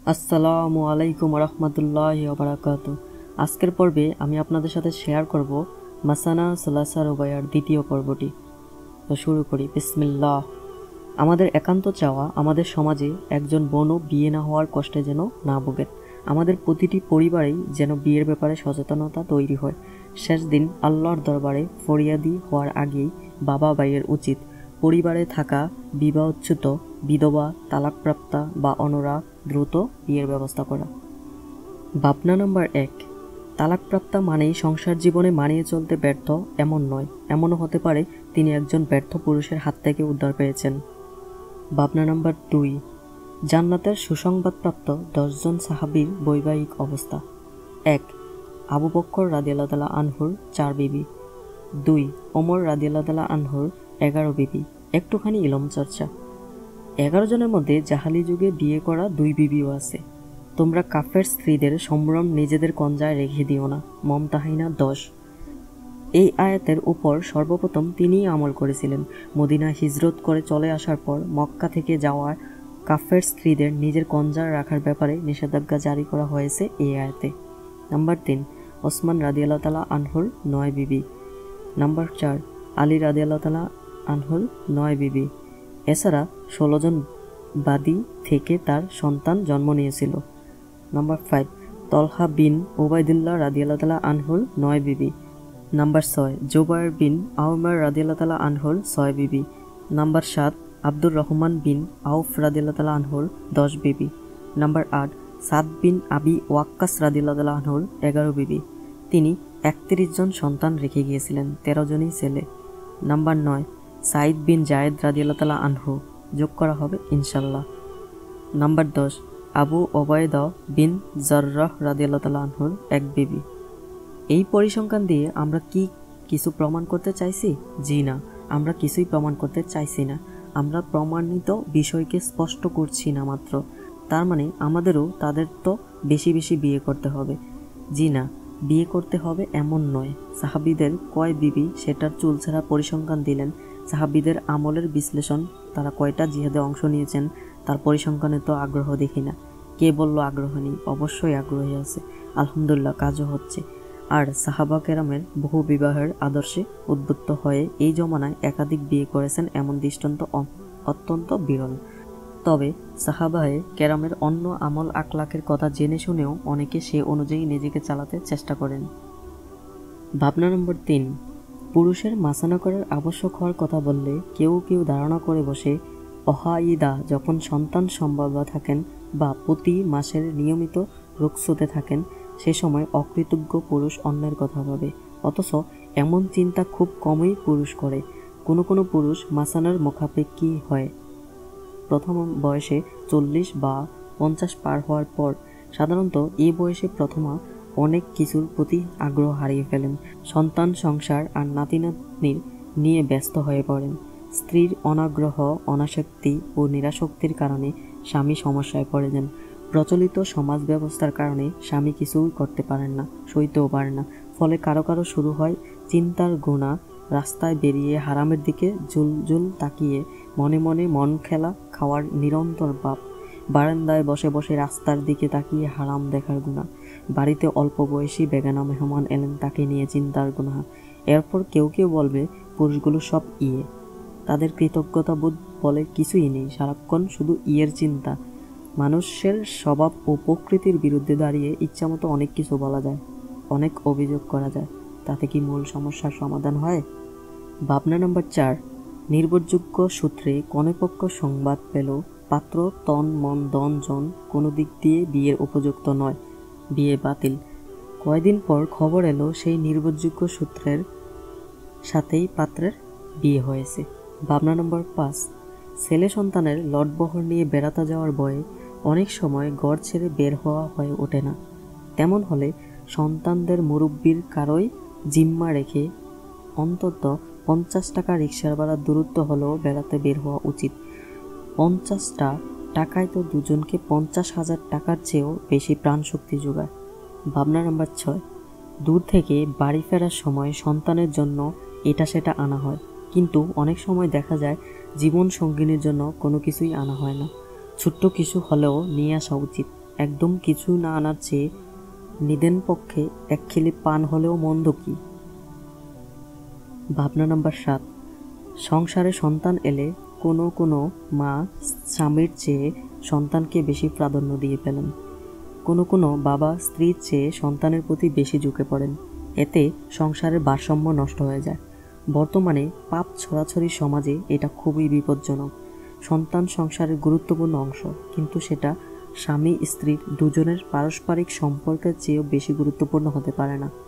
আসসালামু আলাইকুম রহমতুল্লাহি ওয়া বারাকাতুহু। আজকের পর্বে আমি আপনাদের সাথে শেয়ার করব মাসানা সুলাসা রুবাইয়ার দ্বিতীয় পর্বটি। তো শুরু করি। বিসমিল্লাহ। আমাদের একান্ত চাওয়া আমাদের সমাজে একজন বোনও বিয়ে না হওয়ার কষ্টে যেন না ভোগেন। আমাদের প্রতিটি পরিবারেই যেন বিয়ের ব্যাপারে সচেতনতা তৈরি হয়। শেষ দিন আল্লাহর দরবারে ফরিয়াদি হওয়ার আগেই বাবা ভাইয়ের উচিত পরিবারে থাকা বিবাহচ্যুত, বিধবা, তালাকপ্রাপ্তা বা অনরা দ্রুত বিয়ের ব্যবস্থা করা। ভাবনা নাম্বার 1, তালাকপ্রাপ্তা মানেই সংসার জীবনে মানিয়ে চলতে ব্যর্থ এমন নয়। এমনও হতে পারে তিনি একজন ব্যর্থ পুরুষের হাত থেকে উদ্ধার পেয়েছেন। ভাবনা নাম্বার 2, জান্নাতের সুসংবাদপ্রাপ্ত 10 জন সাহাবীর বৈবাহিক অবস্থা। 1, আবু বকর রাদিয়াল্লাহু তাআলা আনহুর 4 বিবি। 2, ওমর রাদিয়াল্লাহু তাআলা আনহুর 11 বিবি। একটুখানি ইলম চর্চা। 11 জনের মধ্যে জাহালি যুগে বিয়ে করা 2 বিবিও আছে। তোমরা কাফের স্ত্রীদের সম্ভ্রম নিজেদের কঞ্জায় রেখে দিও না। মুমতাহিনা 10। এই আয়াতের উপর সর্বপ্রথম তিনিই আমল করেছিলেন। মদিনা হিজরত করে চলে আসার পর মক্কা থেকে যাওয়ার কাফের স্ত্রীদের নিজের কঞ্জার রাখার ব্যাপারে নিষেধাজ্ঞা জারি করা হয়েছে এই আয়াতে। নাম্বার 3, ওসমান রাদিয়াল্লাহু তাআলা আনহুর 9 বিবি। নাম্বার 4, আলী রাদিয়াল্লাহু তাআলা আনহুর 9 বিবি। এছাড়া 16 জন বাদী থেকে তার সন্তান জন্ম নিয়েছিল। নাম্বার 5, তলহা বিন উবাইদুল্লাহ রাদিয়াল্লাহু তাআলা আনহুর 9 বিবি। নাম্বার 6, জুবায়ের বিন আওয়ামার রাদিয়াল্লাহু তাআলা আনহুর 6 বিবি। Number 7, Abdur Rahman bin Auf রাদিয়াল্লাহু তাআলা আনহুর 10 বিবি। নাম্বার 8, সাদ বিন আবি ওয়াক্কাস রাদিয়াল্লাহু তাআলা আনহুর 11 বিবি। তিনি 31 জন সন্তান রেখে গিয়েছিলেন, 13 জনই ছেলে। নাম্বার 9, সাইদ বিন জায়েদ রাদিয়াল্লাহু তাআলা আনহু, যোগ করা হবে ইনশাল্লাহ। নাম্বার 10, আবু ওবায়দা বিন জাররাহ রাদিয়াল্লাহু তাআলা আনহুর 1 বিবি। এই পরিসংখ্যান দিয়ে আমরা কি কিছু প্রমাণ করতে চাইছি? জি না, আমরা কিছুই প্রমাণ করতে চাইছি না। আমরা প্রমাণিত বিষয়কে স্পষ্ট করছি না মাত্র। তার মানে আমাদেরও তাদের তো বেশি বেশি বিয়ে করতে হবে? জি না, বিয়ে করতে হবে এমন নয়। সাহাবীদের কয় বিবি সেটার চুলছেড়া পরিসংখ্যান দিলেন। সাহাবীদের আমলের বিশ্লেষণ, তারা কয়টা জিহাদে অংশ নিয়েছেন তার পরিসংখ্যানে তো আগ্রহ দেখি না। কে বলল আগ্রহ নেই? অবশ্যই আগ্রহী আছে, আলহামদুলিল্লাহ কাজও হচ্ছে। আর সাহাবা কেরামের বহু বিবাহের আদর্শে উদ্বুদ্ধ হয়ে এই জমানায় একাধিক বিয়ে করেছেন এমন দৃষ্টান্ত অত্যন্ত বিরল। তবে সাহাবায়ে কেরামের অন্য আমল আকলাকের কথা জেনে শুনেও অনেকে সে অনুযায়ী নিজেকে চালাতে চেষ্টা করেন। ভাবনা নম্বর 3, পুরুষের মাসানা করার আবশ্যক হওয়ার কথা বললে কেউ কেউ ধারণা করে বসে অহাইদা যখন সন্তান সম্ভাব্য থাকেন বা প্রতি মাসের নিয়মিত রুকসতে থাকেন সে সময় অকৃতজ্ঞ পুরুষ অন্যের কথা ভাবে। অথচ এমন চিন্তা খুব কমই পুরুষ করে। কোনো কোনো পুরুষ মাসানার মুখাপেক্ষী হয় প্রথম বয়সে 40 বা 50 পার হওয়ার পর। সাধারণত এই বয়সে প্রথমা অনেক কিছুর প্রতি আগ্রহ হারিয়ে ফেলেন। সন্তান, সংসার আর নাতি নাতনির নিয়ে ব্যস্ত হয়ে পড়েন। স্ত্রীর অনাগ্রহ, অনাসক্তি ও নিরাসক্তির কারণে স্বামী সমস্যায় পড়ে যান। প্রচলিত সমাজ ব্যবস্থার কারণে স্বামী কিছুই করতে পারেন না, সইতেও পারেন না। ফলে কারো কারো শুরু হয় চিন্তার গুণা। রাস্তায় বেরিয়ে হারামের দিকে জুল তাকিয়ে মনে মনে মন খেলা খাওয়ার নিরন্তর ভাব। বারান্দায় বসে বসে রাস্তার দিকে তাকিয়ে হারাম দেখার গুণা। বাড়িতে অল্প বয়সী বেগানা মেহমান এলেন, তাকে নিয়ে চিন্তার গুণা। এরপর কেউ কেউ বলবে পুরুষগুলো সব ইয়ে, তাদের কৃতজ্ঞতা বোধ বলে কিছুই নেই, সারাক্ষণ শুধু ইয়ের চিন্তা। মানুষের স্বভাব ও প্রকৃতির বিরুদ্ধে দাঁড়িয়ে ইচ্ছামতো অনেক কিছু বলা যায়, অনেক অভিযোগ করা যায়। তাতে কি মূল সমস্যার সমাধান হয়? ভাবনা নম্বর 4, নির্ভরযোগ্য সূত্রে কনেপক্ষ সংবাদ পেল পাত্র তন মন দন জন কোনো দিক দিয়ে বিয়ের উপযুক্ত নয়, বিয়ে বাতিল। কয়দিন পর খবর এলো সেই নির্ভরযোগ্য সূত্রের সাথেই পাত্রের বিয়ে হয়েছে। ভাবনা নম্বর 5, ছেলে সন্তানের লটবহর নিয়ে বেড়াতে যাওয়ার ভয়ে অনেক সময় ঘর ছেড়ে বের হওয়া হয়ে ওঠে না। তেমন হলে সন্তানদের মুরব্বির কারোই জিম্মা রেখে অন্তত 50 টাকা রিক্সার ভাড়া দূরত্ব হলেও বেড়াতে বের হওয়া উচিত। 50টা টাকায় তো দুজনকে 50,000 টাকার চেয়েও বেশি প্রাণশক্তি যোগায়। ভাবনা নম্বর 6, দূর থেকে বাড়ি ফেরার সময় সন্তানের জন্য এটা সেটা আনা হয়, কিন্তু অনেক সময় দেখা যায় জীবন সঙ্গিনীর জন্য কোনো কিছুই আনা হয় না। ছোট্ট কিছু হলেও নিয়ে আসা উচিত। একদম কিছু না আনার চেয়ে নিদেন পক্ষে এক খিলি পান হলেও মন্দ কি। ভাবনা নাম্বার 7, সংসারে সন্তান এলে কোনো কোনো মা স্বামীর চেয়ে সন্তানকে বেশি প্রাধান্য দিয়ে ফেলেন। কোনো কোনো বাবা স্ত্রীর চেয়ে সন্তানের প্রতি বেশি ঝুঁকে পড়েন। এতে সংসারের ভারসাম্য নষ্ট হয়ে যায়। বর্তমানে পাপ ছড়াছড়ি সমাজে এটা খুবই বিপজ্জনক। সন্তান সংসারের গুরুত্বপূর্ণ অংশ, কিন্তু সেটা স্বামী স্ত্রীর দুজনের পারস্পরিক সম্পর্কের চেয়েও বেশি গুরুত্বপূর্ণ হতে পারে না।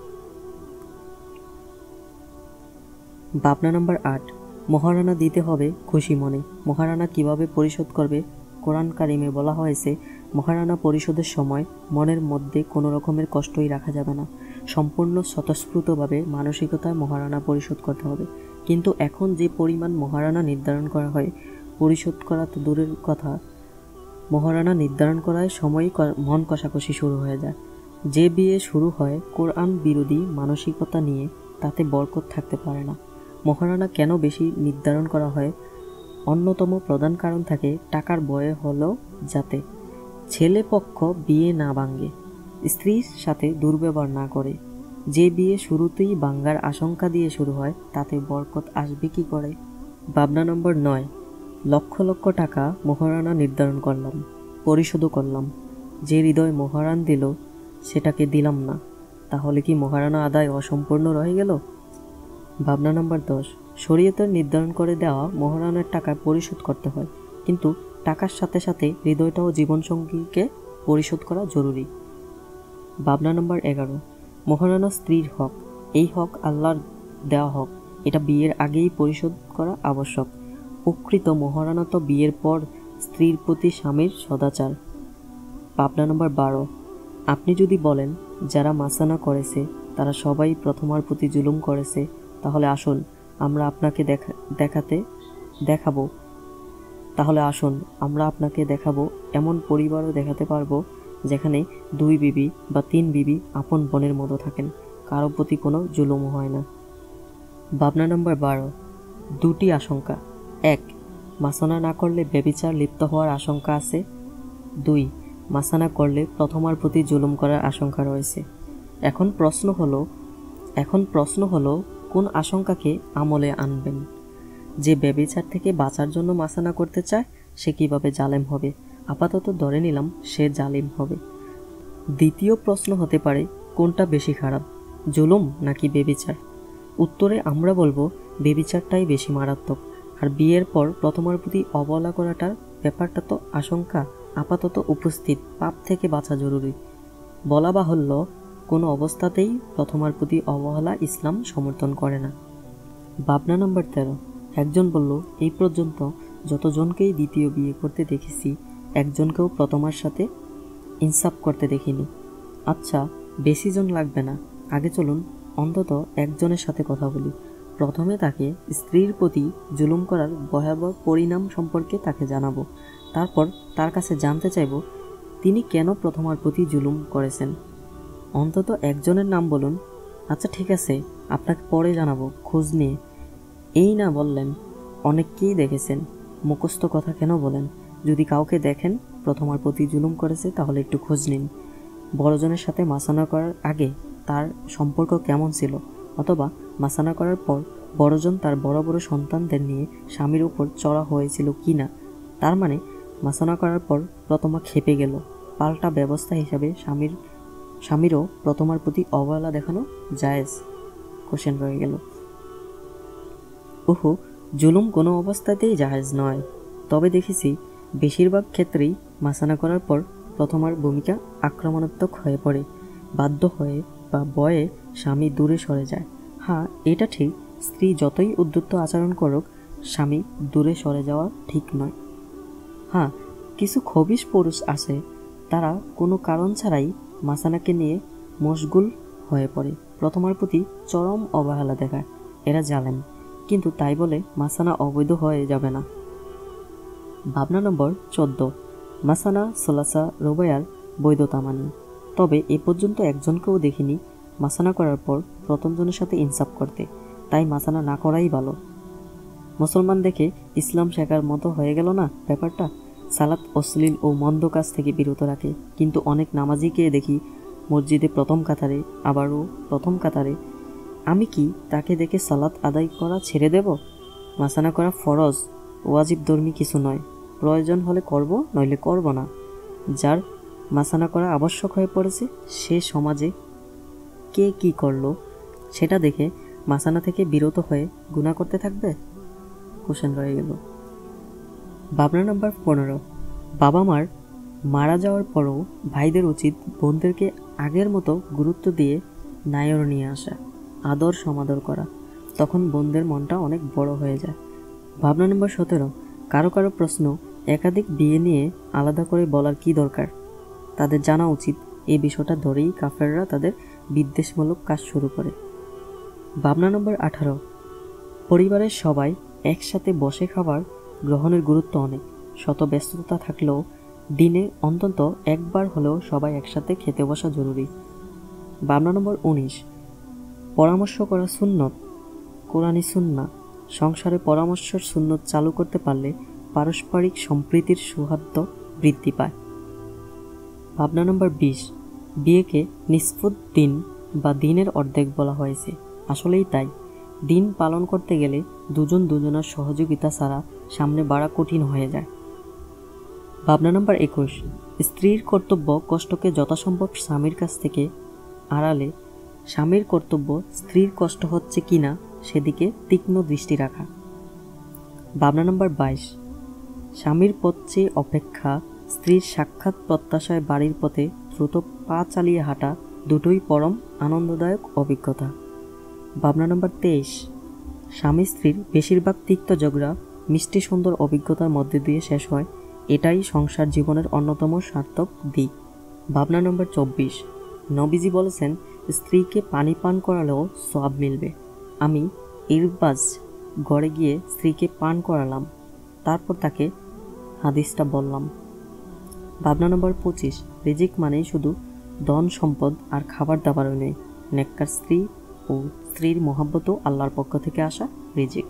ভাবনা নাম্বার 8, মহারানা দিতে হবে খুশি মনে। মহারানা কিভাবে পরিশোধ করবে? কোরআন কারিমে বলা হয়েছে, মহারানা পরিশোধের সময় মনের মধ্যে কোনো রকমের কষ্টই রাখা যাবে না। সম্পূর্ণ স্বতঃস্ফূর্তভাবে মানসিকতায় মহারানা পরিশোধ করতে হবে। কিন্তু এখন যে পরিমাণ মহারানা নির্ধারণ করা হয়, পরিশোধ করা তো দূরের কথা, মহারানা নির্ধারণ করায় সময়ই মন কষাকষি শুরু হয়ে যায়। যে বিয়ে শুরু হয় কোরআন বিরোধী মানসিকতা নিয়ে, তাতে বরকত থাকতে পারে না। মহারানা কেন বেশি নির্ধারণ করা হয়? অন্যতম প্রধান কারণ থাকে টাকার ভয়ে হলো যাতে ছেলে পক্ষ বিয়ে না ভাঙে, স্ত্রীর সাথে দুর্ব্যবহার না করে। যে বিয়ে শুরুতেই ভাঙার আশঙ্কা দিয়ে শুরু হয়, তাতে বরকত আসবে কি করে? ভাবনা নম্বর 9, লক্ষ লক্ষ টাকা মহারানা নির্ধারণ করলাম, পরিশোধও করলাম, যে হৃদয় মহারান দিল সেটাকে দিলাম না, তাহলে কি মহারানা আদায় অসম্পূর্ণ রয়ে গেল? ভাবনা নম্বর 10, শরীয়তের নির্ধারণ করে দেওয়া মহারানার টাকা পরিশোধ করতে হয়, কিন্তু টাকার সাথে সাথে হৃদয়টা ও জীবনসঙ্গীকে পরিশোধ করা জরুরি। ভাবনা নম্বর 11, মহারানা স্ত্রীর হক। এই হক আল্লাহর দেওয়া হক, এটা বিয়ের আগেই পরিশোধ করা আবশ্যক। প্রকৃত মহারানা তো বিয়ের পর স্ত্রীর প্রতি স্বামীর সদাচার। ভাবনা নম্বর 12, আপনি যদি বলেন যারা মাসানা করেছে তারা সবাই প্রথমার প্রতি জুলুম করেছে, তাহলে আসুন আমরা আপনাকে দেখাবো এমন পরিবারও দেখাতে পারবো যেখানে 2 বিবি বা 3 বিবি আপন বোনের মতো থাকেন, কারো প্রতি কোনো জুলুম হয় না। ভাবনা নম্বর 12, 2টি আশঙ্কা। 1, মাসানা না করলে ব্যভিচার লিপ্ত হওয়ার আশঙ্কা আছে। 2, মাসানা করলে প্রথমার প্রতি জুলুম করার আশঙ্কা রয়েছে। এখন প্রশ্ন হলো কোন আশঙ্কাকে আমলে আনবেন? যে ব্যভিচার থেকে বাঁচার জন্য মাসানা করতে চায় সে কিভাবে জালেম হবে? আপাতত ধরে নিলাম সে জালিম হবে। দ্বিতীয় প্রশ্ন হতে পারে কোনটা বেশি খারাপ, জুলুম নাকি ব্যভিচার? উত্তরে আমরা বলবো ব্যভিচারটাই বেশি মারাত্মক। আর বিয়ের পর প্রথমার প্রতি অবহেলা করাটার ব্যাপারটা তো আশঙ্কা আপাতত উপস্থিত, পাপ থেকে বাঁচা জরুরি। বলা বাহুল্য, কোনো অবস্থাতেই প্রথমার প্রতি অবহেলা ইসলাম সমর্থন করে না। ভাবনা নম্বর 13, একজন বলল, এই পর্যন্ত যতজনকেই দ্বিতীয় বিয়ে করতে দেখেছি একজনকেও প্রথমার সাথে ইনসাফ করতে দেখিনি। আচ্ছা, বেশি জন লাগবে না, আগে চলুন অন্তত একজনের সাথে কথা বলি। প্রথমে তাকে স্ত্রীর প্রতি জুলুম করার ভয়াবহ পরিণাম সম্পর্কে তাকে জানাবো। তারপর তার কাছে জানতে চাইব তিনি কেন প্রথমার প্রতি জুলুম করেছেন। অন্তত একজনের নাম বলুন। আচ্ছা ঠিক আছে, আপনাকে পরে জানাবো, খোঁজ নিয়ে। এই না বললেন অনেককেই দেখেছেন, মুখস্থ কথা কেন বলেন? যদি কাউকে দেখেন প্রথমার প্রতি জুলুম করেছে তাহলে একটু খোঁজ নিন। বড়জনের সাথে মাসানা করার আগে তার সম্পর্ক কেমন ছিল, অথবা মাসানা করার পর বড়জন তার বড় বড় সন্তানদের নিয়ে স্বামীর উপর চড়া হয়েছিল কি না। তার মানে মাসানা করার পর প্রথমা খেপে গেল, পাল্টা ব্যবস্থা হিসাবে স্বামীরও প্রথমার প্রতি অবহেলা দেখানো জায়েজ? কোশ্চেন রয়ে গেল। জুলুম কোনো অবস্থাতেই জায়েজ নয়, তবে দেখেছি বেশিরভাগ ক্ষেত্রেই মাসানা করার পর প্রথমার ভূমিকা আক্রমণাত্মক হয়ে পড়ে, বাধ্য হয়ে বা ভয়ে স্বামী দূরে সরে যায়। হ্যাঁ, এটা ঠিক, স্ত্রী যতই উদ্ধত আচরণ করুক স্বামী দূরে সরে যাওয়া ঠিক নয়। হ্যাঁ, কিছু খবিশ পুরুষ আছে, তারা কোনো কারণ ছাড়াই মাসানাকে নিয়ে মশগুল হয়ে পড়ে, প্রথমার প্রতি চরম অবহেলা দেখায়। এরা জালেম, কিন্তু তাই বলে মাসানা অবৈধ হয়ে যাবে না। ভাবনা নম্বর 14, মাসানা সোলাসা রোবায়ার বৈধতা মানি, তবে এ পর্যন্ত একজনকেও দেখিনি মাসানা করার পর প্রথমজনের সাথে ইনসাফ করতে, তাই মাসানা না করাই ভালো। মুসলমান দেখে ইসলাম শেখার মতো হয়ে গেল না ব্যাপারটা? সালাত অশ্লীল ও মন্দ কাজ থেকে বিরত রাখে, কিন্তু অনেক নামাজিকে দেখি মসজিদে প্রথম কাতারে, আবারও প্রথম কাতারে। আমি কি তাকে দেখে সালাত আদায় করা ছেড়ে দেব? মাসানা করা ফরজ, ওয়াজিব ধর্মী কিছু নয়। প্রয়োজন হলে করব, নইলে করব না। যার মাসানা করা আবশ্যক হয়ে পড়েছে, সে সমাজে কে কি করলো সেটা দেখে মাসানা থেকে বিরত হয়ে গুনাহ করতে থাকবে? কোশ্চেন রয়ে গেল। ভাবনা নাম্বার 15, বাবা মার মারা যাওয়ার পরও ভাইদের উচিত বোনদেরকে আগের মতো গুরুত্ব দিয়ে নায়র নিয়ে আসা, আদর সমাদর করা। তখন বোনদের মনটা অনেক বড় হয়ে যায়। ভাবনা নম্বর 17, কারো কারো প্রশ্ন, একাধিক বিয়ে নিয়ে আলাদা করে বলার কি দরকার? তাদের জানা উচিত এই বিষয়টা ধরেই কাফেররা তাদের বিদ্বেষমূলক কাজ শুরু করে। ভাবনা নম্বর 18, পরিবারের সবাই একসাথে বসে খাবার গ্রহণের গুরুত্ব অনেক। শত ব্যস্ততা থাকলেও দিনে অন্তত একবার হলেও সবাই একসাথে খেতে বসা জরুরি। ভাবনা নম্বর 19, পরামর্শ করা সুন্নত, কোরআনী সুন্নাহ। সংসারে পরামর্শের সুন্নত চালু করতে পারলে পারস্পরিক সম্প্রীতির সৌহার্দ্য বৃদ্ধি পায়। ভাবনা নম্বর 20, বিয়েকে নিসফুদ দিন বা দিনের অর্ধেক বলা হয়েছে। আসলেই তাই। দিন পালন করতে গেলে দুজন দুজনের সহযোগিতা ছাড়া সামনে বাড়া কঠিন হয়ে যায়। ভাবনা নম্বর 21, স্ত্রীর কর্তব্য কষ্টকে যথাসম্ভব স্বামীর কাছ থেকে আড়ালে, স্বামীর কর্তব্য স্ত্রীর কষ্ট হচ্ছে কিনা সেদিকে তীক্ষ্ণ দৃষ্টি রাখা। ভাবনা নম্বর 22, স্বামীর পথ চেয়ে অপেক্ষা, স্ত্রীর সাক্ষাৎ প্রত্যাশায় বাড়ির পথে দ্রুত পা চালিয়ে হাঁটা, দুটোই পরম আনন্দদায়ক অভিজ্ঞতা। ভাবনা নম্বর 23, স্বামী স্ত্রীর বেশিরভাগ তিক্ত ঝগড়া মিষ্টি সুন্দর অভিজ্ঞতার মধ্যে দিয়ে শেষ হয়। এটাই সংসার জীবনের অন্যতম সার্থক দিক। ভাবনা নম্বর 24, নবীজি বলেছেন, স্ত্রীকে পানি পান করালেও সওয়াব মিলবে। আমি ইরবাজ ঘরে গিয়ে স্ত্রীকে পান করালাম, তারপর তাকে হাদিসটা বললাম। ভাবনা নম্বর 25, রিজিক মানেই শুধু ধন সম্পদ আর খাবার দাবারও নেই। নেককার স্ত্রী ও স্ত্রীর মহাব্বতও আল্লাহর পক্ষ থেকে আসা রিজিক।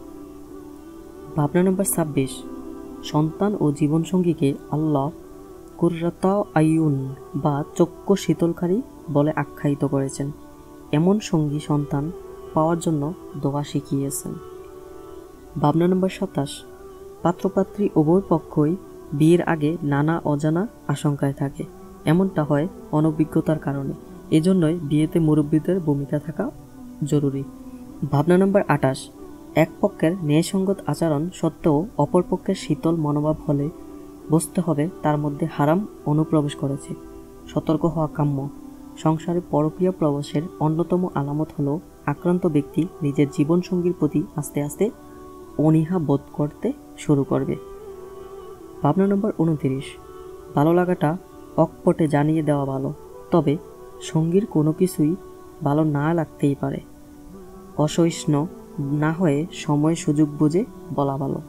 ভাবনা নম্বর 26, সন্তান ও জীবনসঙ্গীকে আল্লাহ কুররাতা আয়ুন বা চক্ষু শীতলকারী বলে আখ্যায়িত করেছেন। এমন সঙ্গী সন্তান পাওয়ার জন্য দোয়া শিখিয়েছেন। ভাবনা নম্বর 27, পাত্রপাত্রী উভয় পক্ষই বিয়ের আগে নানা অজানা আশঙ্কায় থাকে। এমনটা হয় অনভিজ্ঞতার কারণে। এজন্যই বিয়েতে মুরব্বীদের ভূমিকা থাকা জরুরি। ভাবনা নম্বর 28, এক পক্ষের ন্যায়সঙ্গত আচরণ সত্ত্বেও অপর পক্ষের শীতল মনোভাব হলে বুঝতে হবে তার মধ্যে হারাম অনুপ্রবেশ করেছে। সতর্ক হওয়া কাম্য। সংসারে পরকীয়া প্রবেশের অন্যতম আলামত হলো আক্রান্ত ব্যক্তি নিজের জীবনসঙ্গীর প্রতি আস্তে আস্তে অনীহা বোধ করতে শুরু করবে। ভাবনা নম্বর 29, ভালো লাগাটা অকপটে জানিয়ে দেওয়া ভালো, তবে সঙ্গীর কোনো কিছুই ভালো না লাগতেই পারে। অসহিষ্ণু না হয়ে সময় সুযোগ বুঝে বলা ভালো।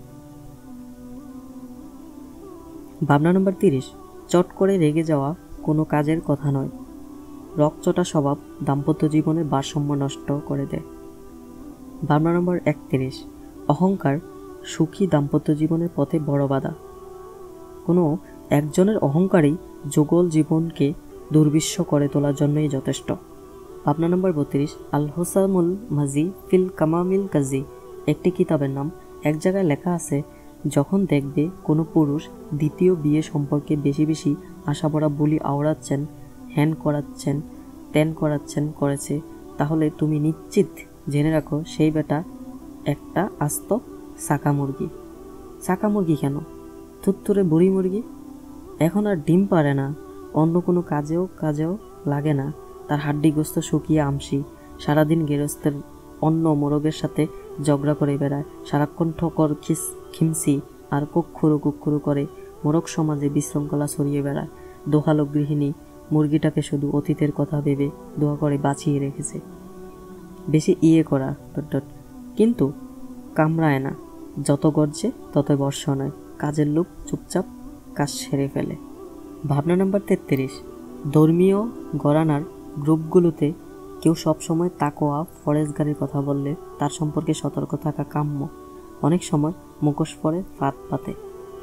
ভাবনা নম্বর 30, চট করে রেগে যাওয়া কোনো কাজের কথা নয়। রকচটা স্বভাব দাম্পত্য জীবনের ভারসাম্য নষ্ট করে দেয়। ভাবনা নম্বর 31, অহংকার সুখী দাম্পত্য জীবনের পথে বড় বাধা। কোনো একজনের অহংকারই যুগল জীবনকে দুর্বিষহ করে তোলার জন্যই যথেষ্ট। ভাবনা নম্বর 32, আল হোসামুল মাজি ফিল কামামিল কাজি একটি কিতাবের নাম। এক জায়গায় লেখা আছে, যখন দেখবে কোনো পুরুষ দ্বিতীয় বিয়ে সম্পর্কে বেশি বেশি আশা ভরা বুলি আওড়াচ্ছেন, হ্যান করাচ্ছেন, ত্যান করাচ্ছেন করেছে, তাহলে তুমি নিশ্চিত জেনে রাখো সেই বেটা একটা আস্ত সাকা মুরগি। সাকা মুরগি কেন? থুত্তুরে বুড়ি মুরগি। এখন আর ডিম পারে না, অন্য কোনো কাজেও লাগে না, তার হাড্ডিগ্রস্ত শুকিয়ে আমসি, সারাদিন গেরস্তের অন্য মোরগের সাথে ঝগড়া করে বেড়ায়, সারাক্ষণ ঠকর খিমসি আর কুক্ষুরু করে মোরগ সমাজে বিশৃঙ্খলা ছড়িয়ে বেড়ায়। দোহালো গৃহিণী মুরগিটাকে শুধু অতীতের কথা ভেবে দোয়া করে বাঁচিয়ে রেখেছে। বেশি করা কিন্তু কামড়ায় না, যত গর্জে তত বর্ষ নয়, কাজের লোক চুপচাপ কাজ সেরে ফেলে। ভাবনা নম্বর 33, ধর্মীয় ঘরানার গ্রুপগুলোতে কেউ সবসময় তাকওয়া ফরেজগারির কথা বললে তার সম্পর্কে সতর্ক থাকা কাম্য। অনেক সময় মুখোশ পরে ফাঁদ পাতে।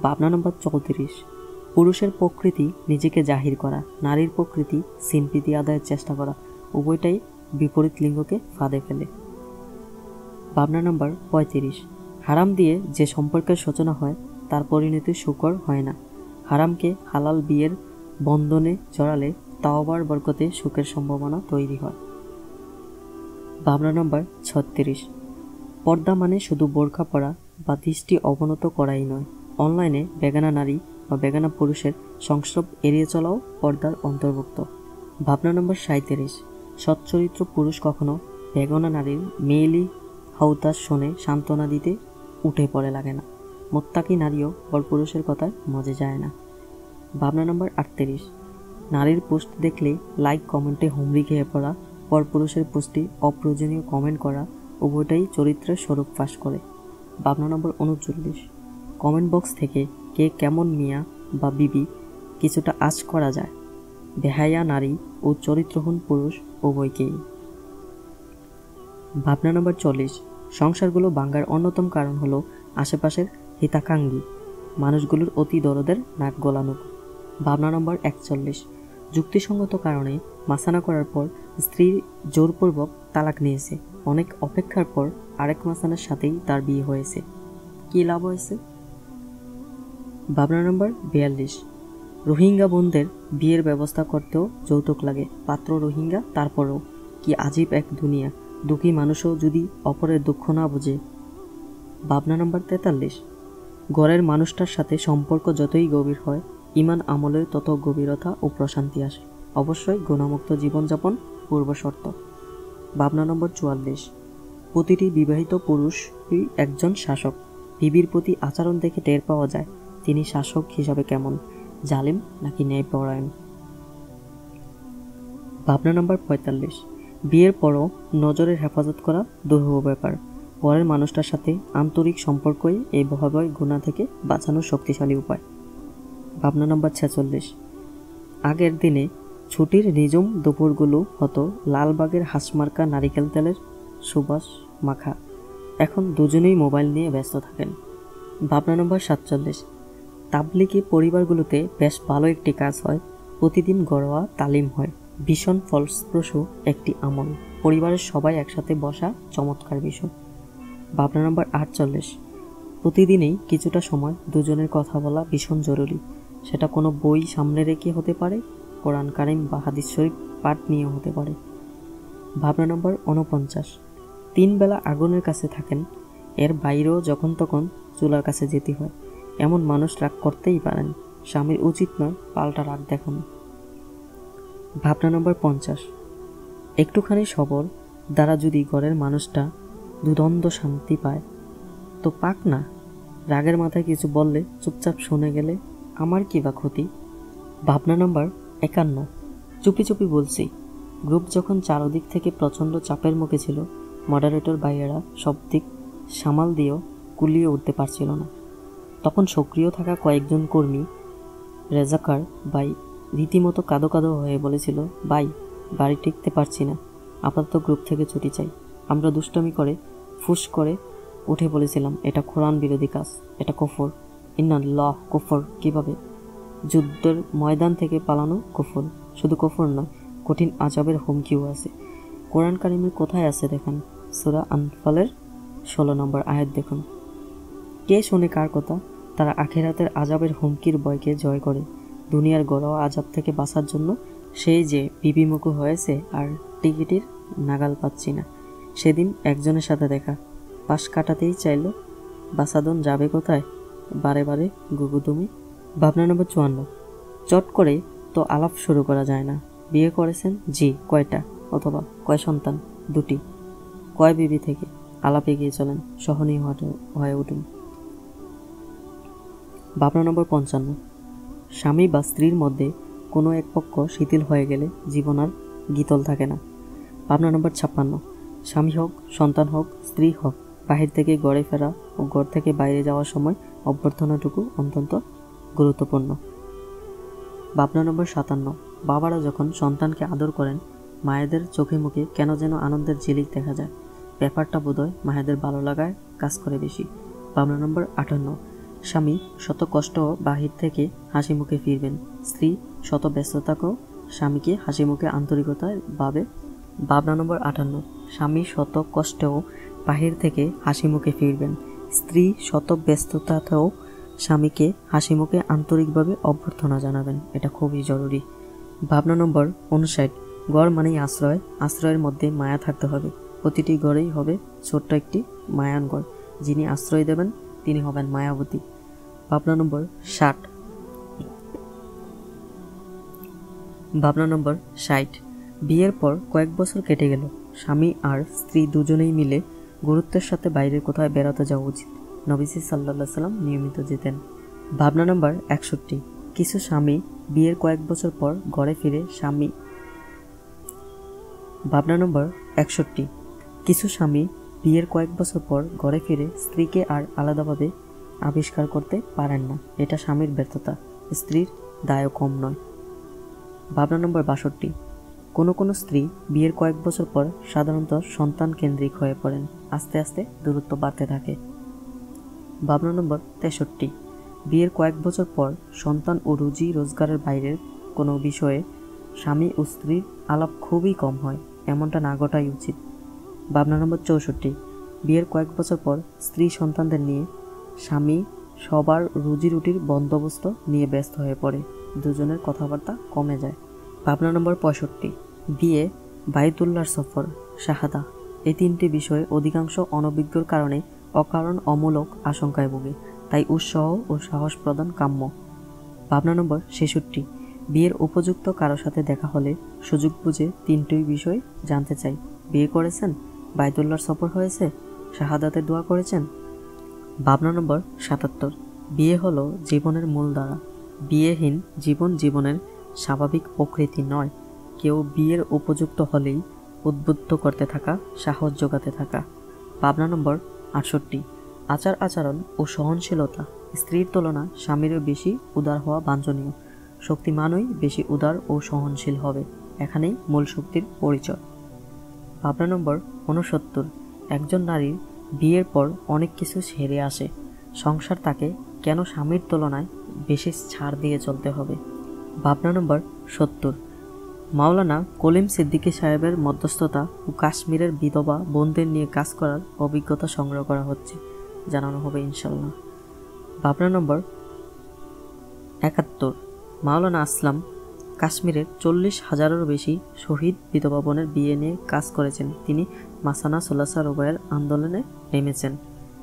ভাবনা নম্বর 34, পুরুষের প্রকৃতি নিজেকে জাহির করা, নারীর প্রকৃতি সিম্পিতি আদায়ের চেষ্টা করা, উভয়টাই বিপরীত লিঙ্গকে ফাঁদে ফেলে। ভাবনা নম্বর 35, হারাম দিয়ে যে সম্পর্কের সূচনা হয় তার পরিণতি সুকর হয় না। হারামকে হালাল বিয়ের বন্ধনে জড়ালে তাওবার বরকতে সুখের সম্ভাবনা তৈরি হয়। ভাবনা নম্বর 36, পর্দা মানে শুধু বোরকা পরা বা দৃষ্টি অবনত করাই নয়, অনলাইনে বেগানা নারী বা বেগানা পুরুষের সংস্রব এড়িয়ে চলাও পর্দার অন্তর্ভুক্ত। ভাবনা নম্বর 37, সচ্চরিত্র পুরুষ কখনো বেগানা নারীর মেয়েলি হাউতাস শুনে সান্ত্বনা দিতে উঠে পড়ে লাগে না। মোত্তাকি নারীও পরপুরুষের কথায় মজে যায় না। ভাবনা নম্বর 38, নারীর পোস্ট দেখলে লাইক কমেন্টে হুমড়ি খেয়ে পড়া, পরপুরুষের পোস্টে অপ্রয়োজনীয় কমেন্ট করা, উভয়টাই চরিত্রের স্বরূপ ফাঁস করে। ভাবনা নম্বর 39, কমেন্ট বক্স থেকে কে কেমন মিয়া বা বিবি কিছুটা আঁচ করা যায়, বেহায়া নারী ও চরিত্রহীন পুরুষ উভয়কেই। ভাবনা নম্বর 40, সংসারগুলো ভাঙ্গার অন্যতম কারণ হলো আশেপাশের হিতাকাঙ্ক্ষী মানুষগুলোর অতি দরদের নাক গলানো। ভাবনা নম্বর 41, যুক্তিসঙ্গত কারণে মাসানা করার পর স্ত্রী জোরপূর্বক তালাক নিয়েছে, অনেক অপেক্ষার পর আরেক মাসানার সাথেই তার বিয়ে হয়েছে, কি লাভ হয়েছে? ভাবনা নম্বর 42, রোহিঙ্গা বোনদের বিয়ের ব্যবস্থা করতেও যৌতুক লাগে, পাত্র রোহিঙ্গা তারপরেও, কি আজীব এক দুনিয়া, দুঃখী মানুষও যদি অপরের দুঃখ না বুঝে। ভাবনা নম্বর 43, ঘরের মানুষটার সাথে সম্পর্ক যতই গভীর হয় ঈমান আমলের তত গভীরতা ও প্রশান্তি আসে, অবশ্যই গুণমুক্ত জীবনযাপন পূর্ব শর্ত। ভাবনা নম্বর 44, প্রতিটি বিবাহিত পুরুষই একজন শাসক, বিবির প্রতি আচরণ দেখে টের পাওয়া যায় তিনি শাসক হিসাবে কেমন, জালিম নাকি ন্যায়পরায়ণ। ভাবনা নম্বর 45, বিয়ের পরও নজরের হেফাজত করা দুরূহ ব্যাপার, ঘরের মানুষটার সাথে আন্তরিক সম্পর্কই এই ভয়াবহ গুনাহ থেকে বাঁচানোর শক্তিশালী উপায়। ভাবনা নম্বর 46, আগের দিনে ছুটির নিঝুম দুপুরগুলো হতো লালবাগের হাঁসমার্কা নারিকেল তেলের সুবাস মাখা, এখন দুজনেই মোবাইল নিয়ে ব্যস্ত থাকেন। ভাবনা নম্বর 47, তাবলিগি পরিবারগুলোতে বেশ ভালো একটি কাজ হয়, প্রতিদিন ঘরোয়া তালিম হয়, ভীষণ ফলপ্রসূ একটি আমল, পরিবারের সবাই একসাথে বসা চমৎকার বিষয়। ভাবনা নম্বর 48, প্রতিদিনই কিছুটা সময় দুজনের কথা বলা ভীষণ জরুরি, সেটা কোনো বই সামনে রেখে হতে পারে, কোরআন কারিম বা হাদিস শরীফ পাঠ নিয়ে হতে পারে। ভাবনা নম্বর 49, 3 বেলা আগুনের কাছে থাকেন, এর বাইরেও যখন তখন চুলার কাছে যেতে হয়, এমন মানুষ রাগ করতেই পারেন, স্বামীর উচিত নয় পাল্টা রাগ দেখানো। ভাবনা নম্বর 50, একটুখানি সবর দ্বারা যদি ঘরের মানুষটা দুদ্বন্দ্ব শান্তি পায় তো পাক না, রাগের মাথায় কিছু বললে চুপচাপ শুনে গেলে আমার কি বা ক্ষতি। ভাবনা নম্বর 51, চুপি চুপি বলছি, গ্রুপ যখন চারদিক থেকে প্রচণ্ড চাপের মুখে ছিল, মডারেটর ভাইয়েরা সব দিক সামাল দিয়েও কুলিয়ে উঠতে পারছিল না, তখন সক্রিয় থাকা কয়েকজন কর্মী রেজাকার ভাই রীতিমতো কাঁদো কাঁদো হয়ে বলেছিল, ভাই বাড়ি টিকতে পারছি না, আপাতত গ্রুপ থেকে ছুটি চাই। আমরা দুষ্টামি করে ফুস করে উঠে বলেছিলাম, এটা কোরআন বিরোধী কাজ, এটা কুফর, ইন্নাল্লাহ। কুফর কিভাবে? যুদ্ধের ময়দান থেকে পালানো কুফর, শুধু কুফর নয়, কঠিন আযাবের হুমকিও আছে। কোরআন কারিমের কোথায় আছে দেখেন, সূরা আনফালের 16 নম্বর আয়াত দেখুন। কে শোনে কার কথা? তারা আখিরাতের আযাবের হুমকির ভয়কে জয় করে, দুনিয়ার ঘরোয়া আযাব থেকে বাঁচার জন্য সেই যে বিবিমুখ হয়েছে আর টিকিটের নাগাল পাচ্ছি না। সেদিন একজনের সাথে দেখা, পাশ কাটাতেই চাইল, বাসাদন যাবে কোথায়, বারে বারে গুগুদুমি। ভাবনা নম্বর 54, চট করে তো আলাপ শুরু করা যায় না। বিয়ে করেছেন? জি। কয়টা? অথবা কয় সন্তান? 2টি। কয় বিবি থেকে? আলাপ এগিয়ে চলেন, সহনীয় হয়ে উঠুন। ভাবনা নম্বর 55, স্বামী বা স্ত্রীর মধ্যে কোনো এক পক্ষ শিথিল হয়ে গেলে জীবন আর গীতল থাকে না। ভাবনা নম্বর 56, স্বামী হোক, সন্তান হোক, স্ত্রী হোক, বাহির থেকে ঘরে ফেরা ও ঘর থেকে বাইরে যাওয়ার সময় অভ্যর্থনাটুকু অত্যন্ত গুরুত্বপূর্ণ। ভাবনা নম্বর 57, বাবারা যখন সন্তানকে আদর করেন, মায়েদের চোখে মুখে কেন যেন আনন্দের ঝিলিক দেখা যায়, ব্যাপারটা বোধহয় মায়েদের ভালো লাগায় কাজ করে বেশি। ভাবনা নম্বর 58, স্বামী শত কষ্ট বাহির থেকে হাসি মুখে ফিরবেন, স্ত্রী শত ব্যস্ততাকেও স্বামীকে হাসি মুখে আন্তরিকতায় ভাবে। ভাবনা নম্বর 58, স্বামী শত কষ্টেও বাহির থেকে হাসি মুখে ফিরবেন, স্ত্রী শত ব্যস্ততাতেও স্বামীকে হাসি মুখে আন্তরিকভাবে অভ্যর্থনা জানাবেন। এটা খুবই জরুরি। ভাবনা নম্বর 59, ঘর মানেই আশ্রয়, আশ্রয়ের মধ্যে মায়া থাকতে হবে। প্রতিটি ঘরেই হবে ছোট্ট একটি মায়ান ঘর, যিনি আশ্রয় দেবেন তিনি হবেন মায়াবতী। ভাবনা নম্বর 60, ভাবনা নম্বর 60, বিয়ের পর কয়েক বছর কেটে গেল, স্বামী আর স্ত্রী দুজনেই মিলে গুরুত্বের সাথে বাইরে কোথায় বেড়াতে যাওয়া উচিত। নবীজি সাল্লাল্লাহু আলাইহি সাল্লাম নিয়মিত যেতেন। ভাবনা নম্বর 61, কিছু স্বামী বিয়ের কয়েক বছর পর ঘরে ফিরে স্বামী ভাবনা নম্বর 61, কিছু স্বামী বিয়ের কয়েক বছর পর ঘরে ফিরে স্ত্রীকে আর আলাদাভাবে আবিষ্কার করতে পারেন না। এটা স্বামীর ব্যর্থতা, স্ত্রীর দায়ও কম নয়। ভাবনা নম্বর 62, কোনো স্ত্রী বিয়ের কয়েক বছর পর সাধারণত সন্তান কেন্দ্রিক হয়ে পড়েন, আস্তে আস্তে দূরত্ব বাড়তে থাকে। ভাবনা নম্বর 63, বিয়ের কয়েক বছর পর সন্তান ও রুজি রোজগারের বাইরের কোনো বিষয়ে স্বামী ও স্ত্রীর আলাপ খুবই কম হয়, এমনটা না ঘটাই উচিত। ভাবনা নম্বর 64, বিয়ের কয়েক বছর পর স্ত্রী সন্তানদের নিয়ে স্বামী সবার রুজি রুটির বন্দোবস্ত নিয়ে ব্যস্ত হয়ে পড়ে, দুজনের কথাবার্তা কমে যায়। ভাবনা নম্বর 65, বিয়ে, বাইতুল্লাহর সফর, শাহাদা, এই তিনটি বিষয়ে অধিকাংশ অনভিজ্ঞর কারণে অকারণ অমূলক আশঙ্কায় ভোগে, তাই উৎসাহ ও সাহস প্রদান কাম্য। ভাবনা নম্বর 66, বিয়ের উপযুক্ত কারো সাথে দেখা হলে সুযোগ বুঝে তিনটি বিষয় জানতে চাই। বিয়ে করেছেন, বাইতুল্লাহর সফর হয়েছে, শাহাদাতের দোয়া করেছেন। ভাবনা নম্বর 77, বিয়ে হলো জীবনের মূল ধারা, বিয়েহীন জীবন জীবনের স্বাভাবিক প্রকৃতি নয়। কেউ বিয়ের উপযুক্ত হলেই উদ্বুদ্ধ করতে থাকা, সাহস যোগাতে থাকা। ভাবনা নম্বর 68, আচার আচরণ ও সহনশীলতা, স্ত্রীর তুলনা স্বামীরও বেশি উদার হওয়া বাঞ্ছনীয়, শক্তিমানই বেশি উদার ও সহনশীল হবে, এখানেই মূল শক্তির পরিচয়। ভাবনা নম্বর 69, একজন নারীর বিয়ের পর অনেক কিছু ছেড়ে আসে, সংসার তাকে কেন স্বামীর তুলনায় বেশি ছাড় দিয়ে চলতে হবে। ভাবনা নম্বর 70, মাওলানা কলিম সিদ্দিকী সাহেবের মধ্যস্থতা ও কাশ্মীরের বিধবা বোনদের নিয়ে কাজ করার অভিজ্ঞতা সংগ্রহ করা হচ্ছে, জানানো হবে ইনশাল্লাহ। ভাবনা নম্বর 71, মাওলানা আসলাম কাশ্মীরের 40,000-এরও বেশি শহীদ বিধবা বোনের বিয়ে নিয়ে কাজ করেছেন, তিনি মাসানা সোলাসা রুবায়ের আন্দোলনে নেমেছেন।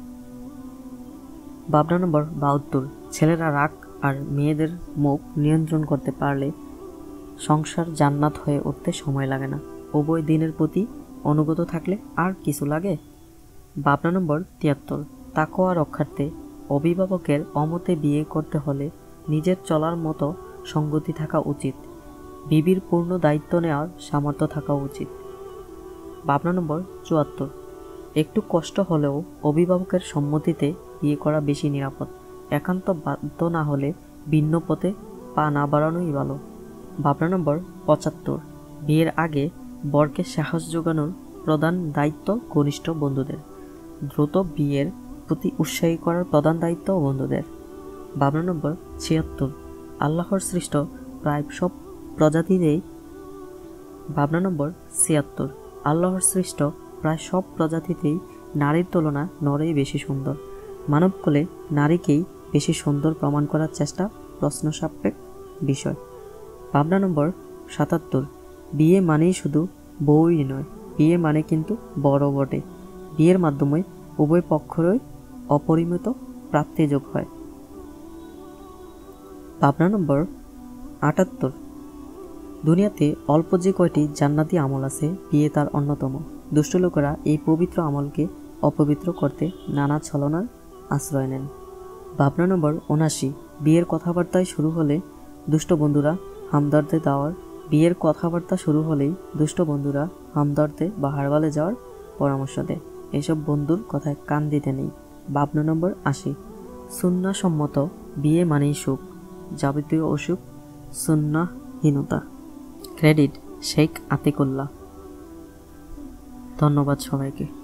ভাবনা নম্বর 72, ছেলেরা রাগ আর মেয়েদের মুখ নিয়ন্ত্রণ করতে পারলে সংসার জান্নাত হয়ে উঠতে সময় লাগে না, উভয় দিনের প্রতি অনুগত থাকলে আর কিছু লাগে। ভাবনা নম্বর 73, তাকওয়া রক্ষার্থে অভিভাবকের অমতে বিয়ে করতে হলে নিজের চলার মতো সঙ্গতি থাকা উচিত, বিবির পূর্ণ দায়িত্ব নেওয়ার সামর্থ্য থাকা উচিত। ভাবনা নম্বর 74, একটু কষ্ট হলেও অভিভাবকের সম্মতিতে বিয়ে করা বেশি নিরাপদ, একান্ত বাধ্য না হলে ভিন্ন পথে পা না বাড়ানোই ভালো। ভাবনা নম্বর 75, বিয়ের আগে বরকে সাহস যোগানোর প্রধান দায়িত্ব ঘনিষ্ঠ বন্ধুদের, দ্রুত বিয়ের প্রতি উৎসাহী করার প্রধান দায়িত্ব বন্ধুদের। ভাবনা নম্বর 76, আল্লাহর সৃষ্ট প্রায় সব প্রজাতিতেই ভাবনা নম্বর 76, আল্লাহর সৃষ্ট প্রায় সব প্রজাতিতেই নারীর তুলনা নরেই বেশি সুন্দর, মানবকুলে নারীকেই বেশি সুন্দর প্রমাণ করার চেষ্টা প্রশ্নসাপেক্ষ বিষয়। ভাবনা নম্বর 77, বিয়ে মানেই শুধু বউই নয়, বিয়ে মানে কিন্তু বড় বটে, বিয়ের মাধ্যমে উভয় পক্ষেরই অপরিমিত প্রাপ্তিযোগ হয়। ভাবনা নম্বর 78, দুনিয়াতে অল্প যে কয়টি জান্নাতি আমল আছে, বিয়ে তার অন্যতম। দুষ্ট লোকেরা এই পবিত্র আমলকে অপবিত্র করতে নানা ছলনার আশ্রয় নেন। ভাবনা নম্বর 79, বিয়ের কথাবার্তায় শুরু হলে দুষ্ট বন্ধুরা হামদর্দে দেওয়ার বিয়ের কথাবার্তা শুরু হলেই দুষ্ট বন্ধুরা হামদর্দে বা হারবালে যাওয়ার পরামর্শ দেয়, এসব বন্ধুর কথায় কান দিতে নেই। ভাবনা নম্বর 80, সুন্নাহসম্মত বিয়ে মানেই সুখ, যাবতীয় অসুখ সুন্নাহহীনতা। ক্রেডিট শেখ আতিকুল্লাহ। ধন্যবাদ সবাইকে।